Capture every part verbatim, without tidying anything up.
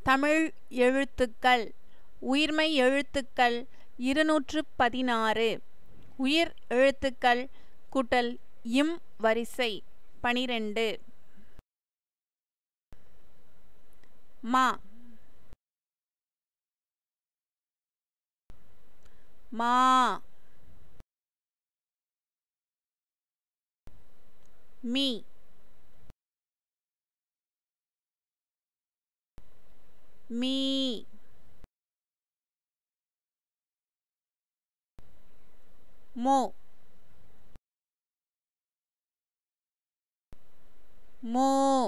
தமிழ் எழுத்துக்கள் உயிர்மெய் எழுத்துக்கள் இருநூற்று பதினாறு. உயிர் எழுத்துக்கள் கூட்டல் இம் வரிசை பனிரெண்டு. மா மா மீ மீ மோ மோ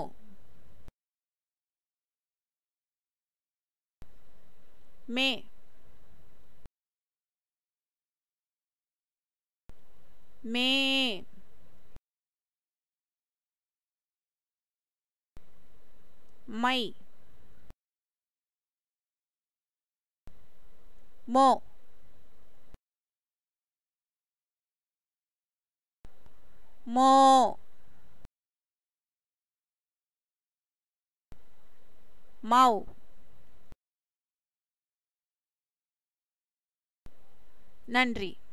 மே மே மை மோ மோ மௌ நன்றி.